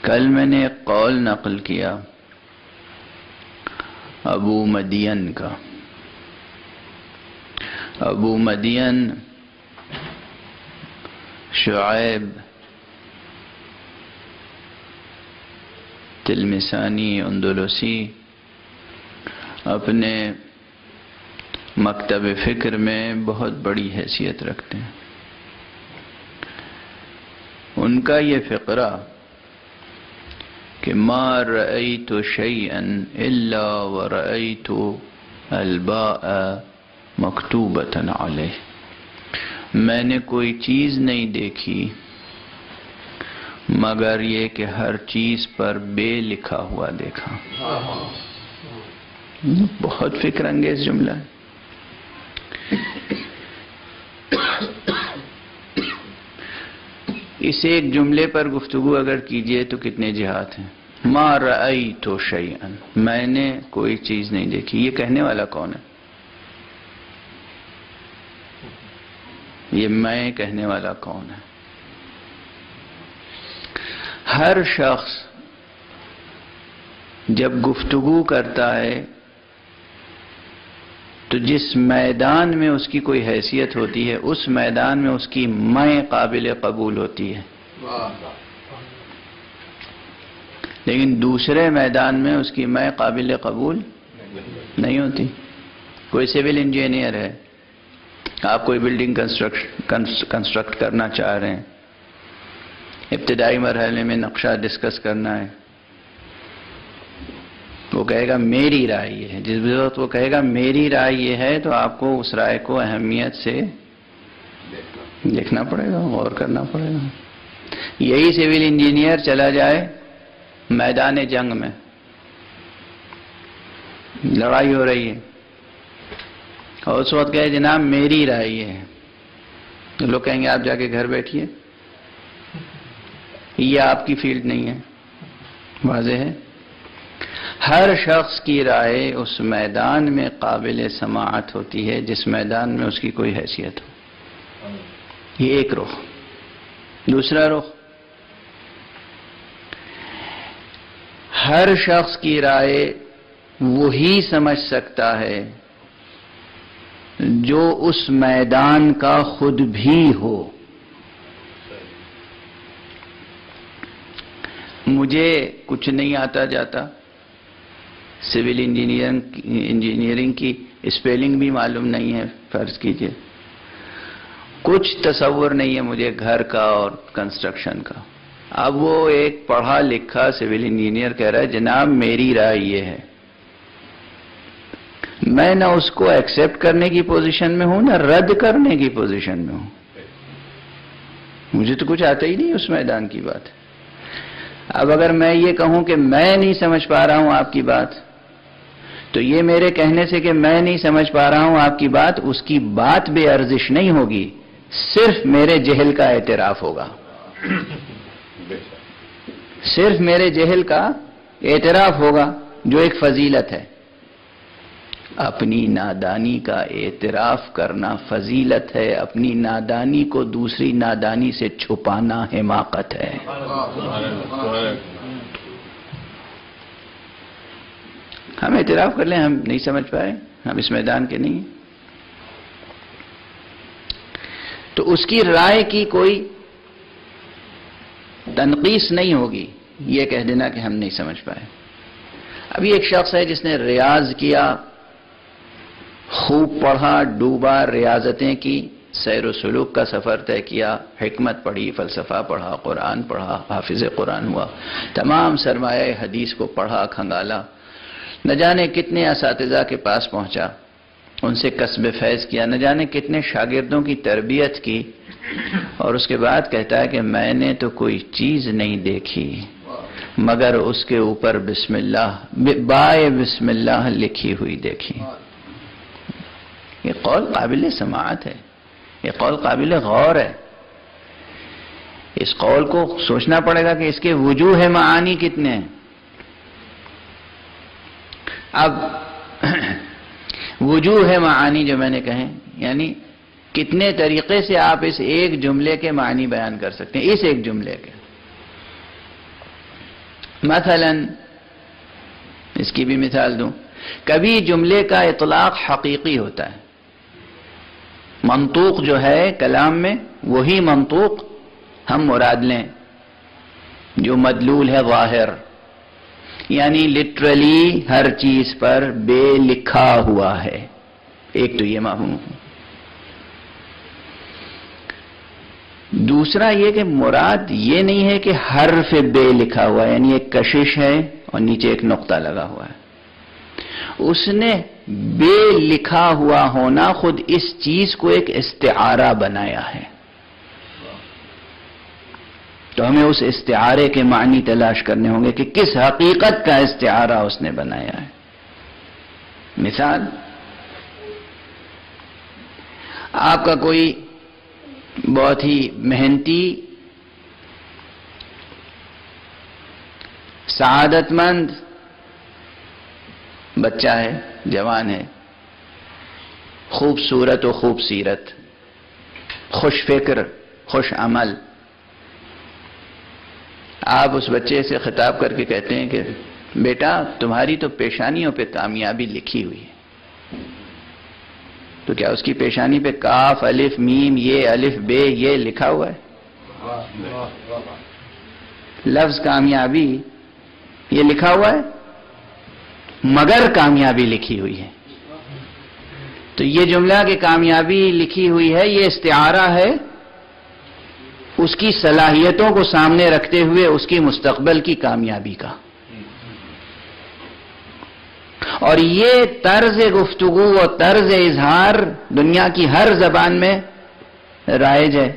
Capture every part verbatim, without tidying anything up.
کل میں نے ایک قول نقل کیا ابو مدین کا. ابو مدین شعیب تلمسانی اندلسی اپنے مکتب فکر میں بہت بڑی حیثیت رکھتے ہیں. ان کا یہ فقرہ کہ ما رأیت شیئا الا ورأیت الباء مکتوبۃ علیہ، میں نے کوئی چیز نہیں دیکھی مگر یہ کہ ہر چیز پر بے لکھا ہوا دیکھا. بہت فکر انگیز جملہ ہے. اس ایک جملے پر گفتگو اگر کیجئے تو کتنے جہات ہیں. ما رأیت شیئا، میں نے کوئی چیز نہیں دیکھی. یہ کہنے والا کون ہے؟ یہ میں کہنے والا کون ہے؟ ہر شخص جب گفتگو کرتا ہے تو جس میدان میں اس کی کوئی حیثیت ہوتی ہے اس میدان میں اس کی میں قابل قبول ہوتی ہے، لیکن دوسرے میدان میں اس کی میں قابل قبول نہیں ہوتی. کوئی سول انجینئر ہے، آپ کوئی بلڈنگ کنسٹرکٹ کرنا چاہ رہے ہیں، ابتدائی مرحلے میں نقشہ ڈسکس کرنا ہے، وہ کہے گا میری رائے یہ ہے. جس وقت وہ کہے گا میری رائے یہ ہے تو آپ کو اس رائے کو اہمیت سے دیکھنا پڑے گا، غور کرنا پڑے گا. یہی سول انجینئر چلا جائے میدان جنگ میں، لڑائی ہو رہی ہے اور اس وقت کہے جناب میری رائے یہ ہے، تو لوگ کہیں گے آپ جا کے گھر بیٹھیے، یہ آپ کی فیلڈ نہیں ہے. واضح ہے. ہر شخص کی رائے اس میدان میں قابل سماعت ہوتی ہے جس میدان میں اس کی کوئی حیثیت ہو. یہ ایک رخ. دوسرا رخ، ہر شخص کی رائے وہی سمجھ سکتا ہے جو اس میدان کا خود بھی ہو. مجھے کچھ نہیں آتا جاتا، سول انجینئرنگ کی اسپیلنگ بھی معلوم نہیں ہے فرض کیجئے، کچھ تصور نہیں ہے مجھے گھر کا اور کنسٹرکشن کا. اب وہ ایک پڑھا لکھا سول انجینئر کہہ رہا ہے جناب میری رائے یہ ہے. میں نہ اس کو ایکسپٹ کرنے کی پوزیشن میں ہوں نہ رد کرنے کی پوزیشن میں ہوں. مجھے تو کچھ آتا ہی نہیں اس میدان کی بات. اب اگر میں یہ کہوں کہ میں نہیں سمجھ پا رہا ہوں آپ کی بات، تو یہ میرے کہنے سے کہ میں نہیں سمجھ پا رہا ہوں آپ کی بات، اس کی بات بے ارزش نہیں ہوگی، صرف میرے جہل کا اعتراف ہوگا. صرف میرے جہل کا اعتراف ہوگا، جو ایک فضیلت ہے. اپنی نادانی کا اعتراف کرنا فضیلت ہے، اپنی نادانی کو دوسری نادانی سے چھپانا حماقت ہے. ہم اعتراف کر لیں ہم نہیں سمجھ پائے، ہم اس میدان کے نہیں، تو اس کی رائے کی کوئی تنقیص نہیں ہوگی یہ کہہ دینا کہ ہم نہیں سمجھ پائے. ابھی ایک شخص ہے جس نے ریاض کیا، خوب پڑھا، ڈوبا، ریاضتیں کی، سیر و سلوک کا سفر طے کیا، حکمت پڑھی، فلسفہ پڑھا، قرآن پڑھا، حافظ قرآن ہوا، تمام سرمایہ حدیث کو پڑھا کھنگالا، نہ جانے کتنے اساتذہ کے پاس پہنچا، ان سے کسب فیض کیا، نہ جانے کتنے شاگردوں کی تربیت کی، اور اس کے بعد کہتا ہے کہ میں نے تو کوئی چیز نہیں دیکھی مگر اس کے اوپر بسم اللہ بائے بسم اللہ لکھی ہوئی دیکھی. یہ قول قابل سماعت ہے، یہ قول قابل غور ہے. اس قول کو سوچنا پڑے گا کہ اس کے وجوہ معانی کتنے ہیں. اب وجوہ معانی جو میں نے کہیں، یعنی کتنے طریقے سے آپ اس ایک جملے کے معنی بیان کر سکتے ہیں. اس ایک جملے کے مثلا اس کی بھی مثال دوں، کبھی جملے کا اطلاق حقیقی ہوتا ہے، منطوق جو ہے کلام میں وہی منطوق ہم مراد لیں جو مدلول ہے ظاہر، یعنی لٹرلی ہر چیز پر بے لکھا ہوا ہے، ایک تو یہ مفہوم۔ دوسرا یہ کہ مراد یہ نہیں ہے کہ حرف بے لکھا ہوا ہے، یعنی ایک کشش ہے اور نیچے ایک نقطہ لگا ہوا ہے، اس نے بے لکھا ہوا ہونا خود اس چیز کو ایک استعارہ بنایا ہے، تو ہمیں اس استعارے کے معنی تلاش کرنے ہوں گے کہ کس حقیقت کا استعارہ اس نے بنایا ہے۔ مثال، آپ کا کوئی بہت ہی محنتی سعادت مند بچہ ہے، جوان ہے، خوبصورت و خوب سیرت، خوش فکر، خوش عمل، آپ اس بچے سے خطاب کر کے کہتے ہیں کہ بیٹا تمہاری تو پیشانیوں پہ کامیابی لکھی ہوئی ہے، تو کیا اس کی پیشانی پہ کاف الف میم یہ الف بے یہ لکھا ہوا ہے؟ لفظ کامیابی یہ لکھا ہوا ہے، مگر کامیابی لکھی ہوئی ہے، تو یہ جملہ کہ کامیابی لکھی ہوئی ہے یہ استعارہ ہے اس کی صلاحیتوں کو سامنے رکھتے ہوئے اس کی مستقبل کی کامیابی کا، اور یہ طرز گفتگو اور طرز اظہار دنیا کی ہر زبان میں رائج ہے،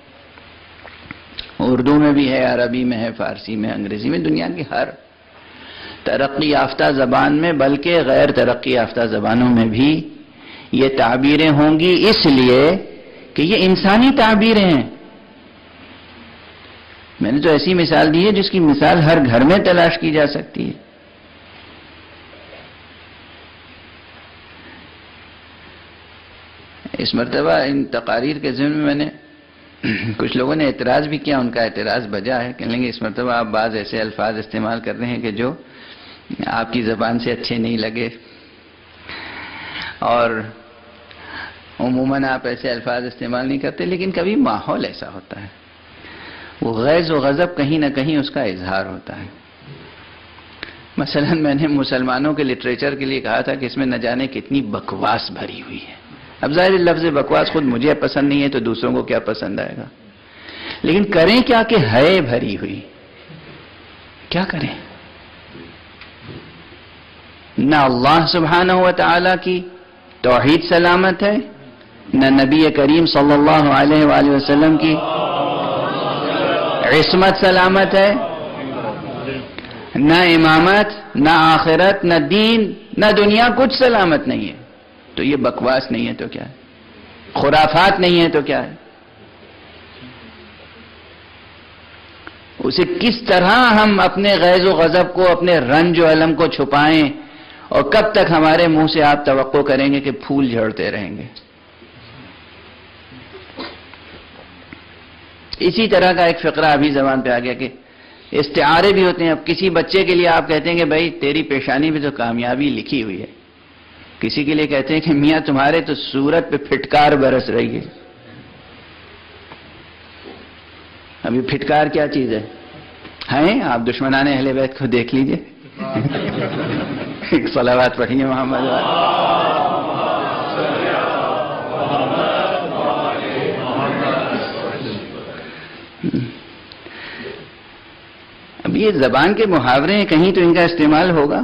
اردو میں بھی ہے، عربی میں ہے، فارسی میں، انگریزی میں، دنیا کی ہر ترقی یافتہ زبان میں، بلکہ غیر ترقی یافتہ زبانوں میں بھی یہ تعبیریں ہوں گی، اس لیے کہ یہ انسانی تعبیریں ہیں۔ میں نے تو ایسی مثال دی ہے جس کی مثال ہر گھر میں تلاش کی جا سکتی ہے۔ اس مرتبہ ان تقاریر کے ذمن میں میں نے کچھ لوگوں نے اعتراض بھی کیا، ان کا اعتراض بجا ہے، کہنے لگے اس مرتبہ آپ بعض ایسے الفاظ استعمال کر رہے ہیں کہ جو آپ کی زبان سے اچھے نہیں لگے، اور عموماً آپ ایسے الفاظ استعمال نہیں کرتے، لیکن کبھی ماحول ایسا ہوتا ہے، وہ غیظ و غضب کہیں نہ کہیں اس کا اظہار ہوتا ہے۔ مثلا میں نے مسلمانوں کے لٹریچر کے لیے کہا تھا کہ اس میں نہ جانے کتنی بکواس بھری ہوئی ہے۔ اب ظاہر لفظ بکواس خود مجھے پسند نہیں ہے تو دوسروں کو کیا پسند آئے گا، لیکن کریں کیا کہ ہے بھری ہوئی، کیا کریں؟ نہ اللہ سبحانہ و تعالی کی توحید سلامت ہے، نہ نبی کریم صلی اللہ علیہ وآلہ وسلم کی عصمت سلامت ہے، نہ امامت، نہ آخرت، نہ دین، نہ دنیا، کچھ سلامت نہیں ہے، تو یہ بکواس نہیں ہے تو کیا ہے؟ خرافات نہیں ہے تو کیا ہے؟ اسے کس طرح ہم اپنے غیظ و غضب کو، اپنے رنج و الم کو چھپائیں، اور کب تک ہمارے منہ سے آپ توقع کریں گے کہ پھول جھڑتے رہیں گے؟ اسی طرح کا ایک فقرہ ابھی زبان پہ آ گیا کہ استعارے بھی ہوتے ہیں۔ اب کسی بچے کے لیے آپ کہتے ہیں کہ بھائی تیری پیشانی پہ تو کامیابی لکھی ہوئی ہے، کسی کے لیے کہتے ہیں کہ میاں تمہارے تو صورت پہ پھٹکار برس رہی ہے۔ ابھی پھٹکار کیا چیز ہے؟ ہیں آپ دشمنان اہل بیت کو دیکھ لیجئے، ایک صلوات پڑھیے محمد والے۔ اب یہ زبان کے محاورے ہیں، کہیں تو ان کا استعمال ہوگا۔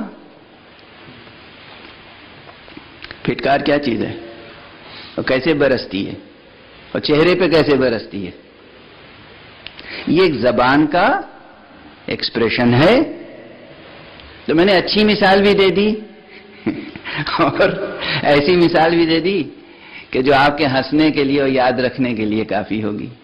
پھٹکار کیا چیز ہے اور کیسے برستی ہے اور چہرے پہ کیسے برستی ہے؟ یہ ایک زبان کا ایکسپریشن ہے۔ تو میں نے اچھی مثال بھی دے دی اور ایسی مثال بھی دے دی کہ جو آپ کے ہنسنے کے لیے اور یاد رکھنے کے لیے کافی ہوگی۔